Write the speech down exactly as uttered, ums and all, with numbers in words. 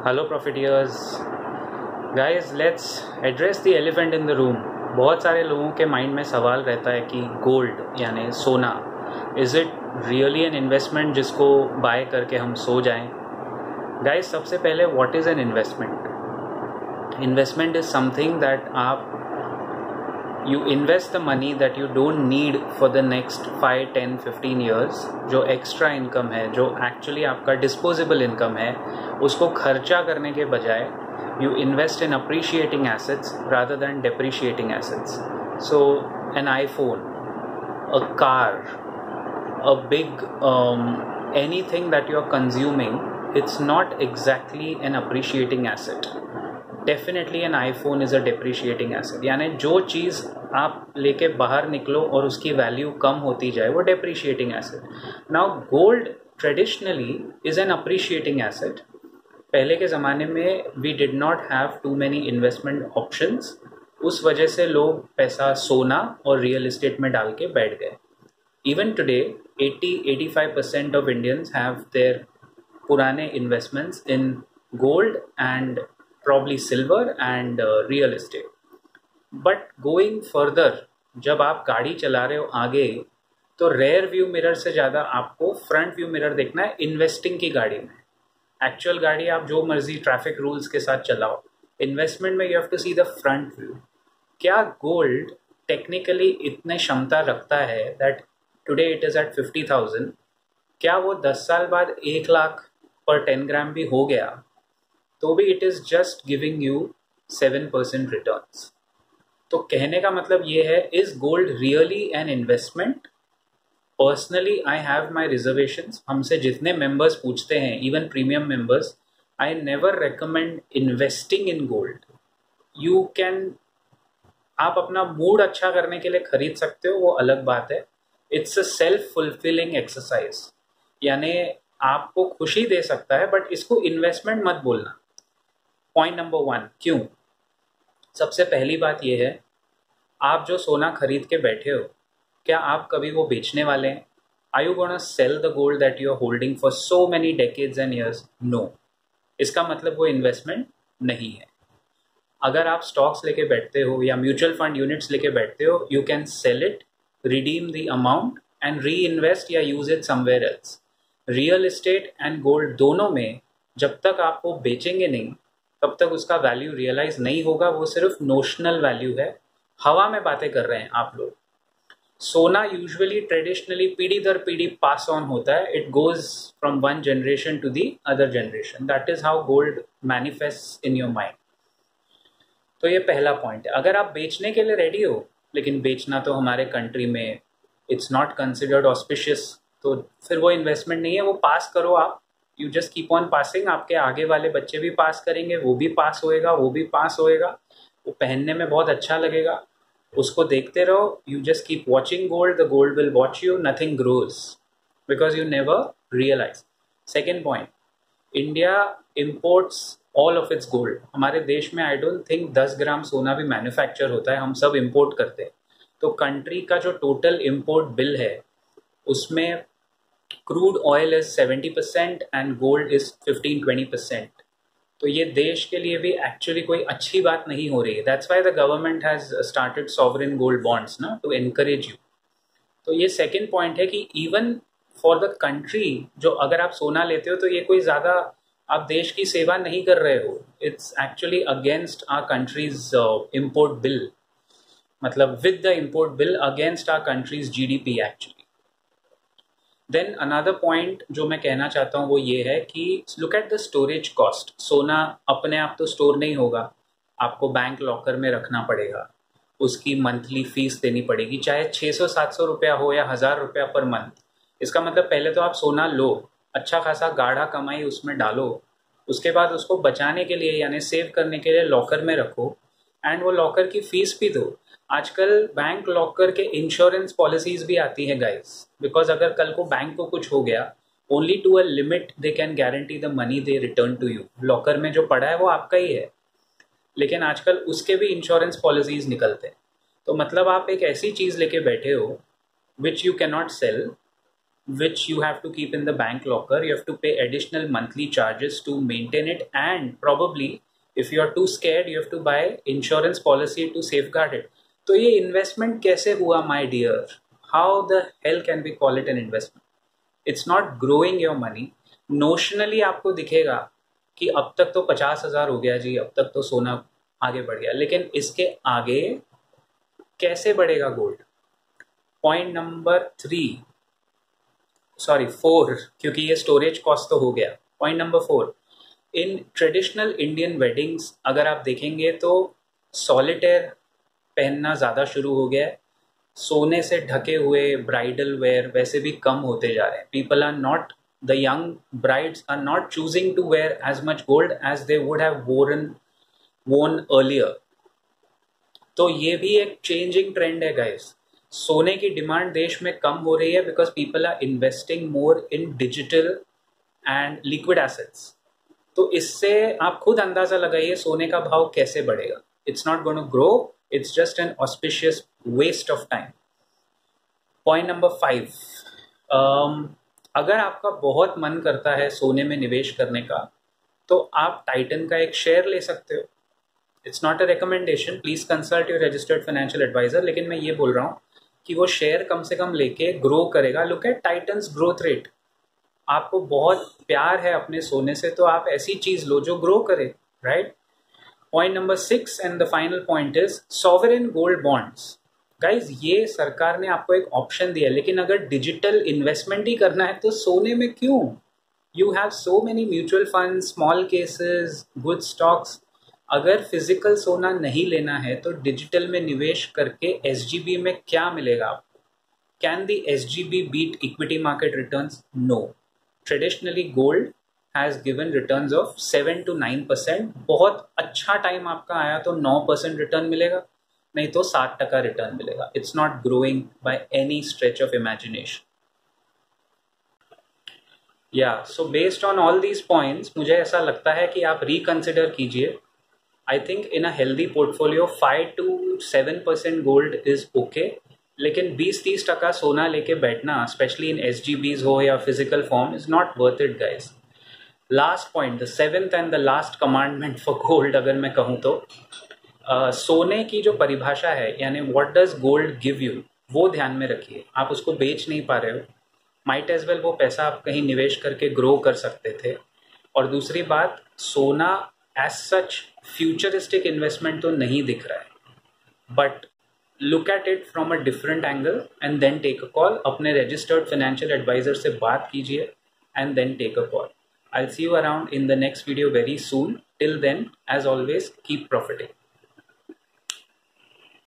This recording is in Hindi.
Hello profiteers guys, let's address the elephant in the room. बहुत सारे लोगों के माइंड में सवाल रहता है कि गोल्ड यानी सोना, is it really an investment जिसको बाय करके हम सो जाएं? गाइस, सबसे पहले what is an investment? Investment is something that आप you invest the money that you don't need for the next five ten fifteen years. जो एक्स्ट्रा इनकम है, जो एक्चुअली आपका डिस्पोजेबल इनकम है, उसको खर्चा करने के बजाय you invest in appreciating assets rather than depreciating assets. So an iPhone, a car, a big um, anything that you are consuming, it's not exactly an appreciating asset. Definitely an iPhone is a depreciating asset. यानी जो चीज़ आप लेके बाहर निकलो और उसकी वैल्यू कम होती जाए वो depreciating asset. Now gold traditionally is an appreciating asset. पहले के ज़माने में we did not have too many investment options. उस वजह से लोग पैसा सोना और रियल एस्टेट में डाल के बैठ गए. Even today, eighty to eighty-five percent of Indians have their पुराने investments in gold and probably silver and uh, real estate. But going further, जब आप गाड़ी चला रहे हो आगे, तो रेयर व्यू मिरर से ज़्यादा आपको फ्रंट व्यू मिरर देखना है इन्वेस्टिंग की गाड़ी में. एक्चुअल गाड़ी आप जो मर्जी ट्रैफिक रूल्स के साथ चलाओ, इन्वेस्टमेंट में you have to see the front view. क्या गोल्ड टेक्निकली इतने क्षमता रखता है that today it is at fifty thousand? क्या वो दस साल बाद एक लाख पर टेन ग्राम भी हो गया तो भी it is just giving you seven percent returns? तो कहने का मतलब ये है, is gold really an investment? Personally I have my reservations. हमसे जितने मेंबर्स पूछते हैं, even premium members, I never recommend investing in gold. You can, आप अपना मूड अच्छा करने के लिए खरीद सकते हो, वो अलग बात है. It's a self fulfilling exercise, यानी आपको खुशी दे सकता है, बट इसको इन्वेस्टमेंट मत बोलना. पॉइंट नंबर वन, क्यों? सबसे पहली बात यह है, आप जो सोना खरीद के बैठे हो, क्या आप कभी वो बेचने वाले हैं? Are you gonna sell the gold that you are holding for so many decades and years? No. इसका मतलब वो इन्वेस्टमेंट नहीं है. अगर आप स्टॉक्स लेके बैठते हो या म्यूचुअल फंड यूनिट्स लेके बैठते हो, you can sell it, redeem the amount and reinvest या use it somewhere else. Real estate and gold दोनों में जब तक आप वो बेचेंगे नहीं, तब तक उसका वैल्यू रियलाइज नहीं होगा. वो सिर्फ नोशनल वैल्यू है, हवा में बातें कर रहे हैं आप लोग. सोना यूजुअली ट्रेडिशनली पीढ़ी दर पीढ़ी पास ऑन होता है. It goes from one generation to the other generation. That is how gold manifest in your mind. तो ये पहला पॉइंट है. अगर आप बेचने के लिए रेडी हो, लेकिन बेचना तो हमारे कंट्री में इट्स नॉट कंसिडर्ड ऑस्पिशियस, तो फिर वो इन्वेस्टमेंट नहीं है. वो पास करो आप, you just keep on passing. आपके आगे वाले बच्चे भी पास करेंगे, वो भी पास होएगा, वो भी पास होएगा. वो पहनने में बहुत अच्छा लगेगा, उसको देखते रहो. You just keep watching gold, the gold will watch you. Nothing grows because you never realise. Second point, India imports all of its gold. हमारे देश में आई डोंट थिंक दस ग्राम सोना भी मैन्युफैक्चर होता है, हम सब इम्पोर्ट करते हैं. तो कंट्री का जो टोटल इम्पोर्ट बिल है, उसमें crude oil is seventy percent and gold is fifteen twenty percent. तो ये देश के लिए भी एक्चुअली कोई अच्छी बात नहीं हो रही है. That's why the government has started sovereign gold bonds ना, टू एनकरेज यू. तो ये सेकेंड पॉइंट है कि इवन फॉर द कंट्री, जो अगर आप सोना लेते हो तो ये कोई ज़्यादा आप देश की सेवा नहीं कर रहे हो. It's actually against our country's import bill, मतलब with the import bill against our country's GDP actually. Then another point जो मैं कहना चाहता हूँ वो ये है कि look at the storage cost. सोना अपने आप तो स्टोर नहीं होगा, आपको बैंक लॉकर में रखना पड़ेगा, उसकी मंथली फीस देनी पड़ेगी, चाहे छः सौ सात सौ रुपया हो या हज़ार रुपया पर मंथ. इसका मतलब पहले तो आप सोना लो, अच्छा खासा गाढ़ा कमाई उसमें डालो, उसके बाद उसको बचाने के लिए यानी सेव करने के लिए लॉकर में रखो, एंड वो लॉकर की फीस भी दो. आजकल बैंक लॉकर के इंश्योरेंस पॉलिसीज भी आती है गाइस, बिकॉज अगर कल को बैंक को कुछ हो गया, only to a limit they can guarantee the money they return to you. Locker में जो पड़ा है वो आपका ही है, लेकिन आजकल उसके भी इंश्योरेंस पॉलिसीज निकलते हैं. तो मतलब आप एक ऐसी चीज़ लेके बैठे हो which you can not sell, which you have to keep in the bank locker. You have to pay additional monthly charges to maintain it, and probably if you are too scared, you have to buy insurance policy to safeguard it. तो ये investment कैसे हुआ, my dear? How the hell can we call it an investment? It's not growing your money. Notionally आपको दिखेगा कि अब तक तो पचास हजार हो गया जी, अब तक तो सोना आगे बढ़ गया, लेकिन इसके आगे कैसे बढ़ेगा gold? Point number three, sorry four, क्योंकि ये स्टोरेज कॉस्ट तो हो गया. Point number four, in traditional Indian weddings अगर आप देखेंगे तो सॉलिटेयर पहनना ज़्यादा शुरू हो गया है. सोने से ढके हुए ब्राइडल वेयर वैसे भी कम होते जा रहे हैं. People are not, the young brides are not choosing to wear as much gold as they would have worn won earlier. तो ये भी एक चेंजिंग ट्रेंड है गाइस. सोने की डिमांड देश में कम हो रही है because people are investing more in digital and liquid assets. तो इससे आप खुद अंदाजा लगाइए सोने का भाव कैसे बढ़ेगा. It's not going to grow, it's just an auspicious waste of time. Point number five, अगर आपका बहुत मन करता है सोने में निवेश करने का तो आप टाइटन का एक शेयर ले सकते हो. It's not a recommendation, please consult your registered financial advisor. लेकिन मैं ये बोल रहा हूँ कि वो शेयर कम से कम लेके ग्रो करेगा. Look at Titan's growth rate. आपको बहुत प्यार है अपने सोने से तो आप ऐसी चीज लो जो ग्रो करे, right? Point number six and the final point is sovereign gold bonds. Guys ये सरकार ने आपको एक ऑप्शन दिया, लेकिन अगर डिजिटल इन्वेस्टमेंट ही करना है तो सोने में क्यों? You have so many mutual fund, small cases, good stocks. अगर फिजिकल सोना नहीं लेना है तो डिजिटल में निवेश करके एसजीबी में क्या मिलेगा आपको? Can the SGB beat equity market returns? No. Traditionally gold has given returns of seven to nine percent. बहुत अच्छा टाइम आपका आया तो नौ परसेंट रिटर्न मिलेगा, नहीं तो सात टका रिटर्न मिलेगा. It's not growing by any stretch of imagination. या so based on all these points मुझे ऐसा लगता है कि आप रिकंसिडर कीजिए. I think in a healthy portfolio five to seven percent gold is okay, लेकिन बीस तीस टका सोना लेके बैठना स्पेशली इन एस जी बीज हो या physical form is not worth it guys. Last point, the seventh and the last commandment for gold अगर मैं कहूँ तो uh, सोने की जो परिभाषा है यानी what does gold give you, वो ध्यान में रखिए. आप उसको बेच नहीं पा रहे हो, माइट एज वेल वो पैसा आप कहीं निवेश करके ग्रो कर सकते थे. और दूसरी बात, सोना एज सच फ्यूचरिस्टिक इन्वेस्टमेंट तो नहीं दिख रहा है, but look at it from a different angle and then take a call. अपने रजिस्टर्ड फाइनेंशियल एडवाइजर से बात कीजिए and then take a call. I will see you around in the next video very soon. Till then, as always, keep profiting.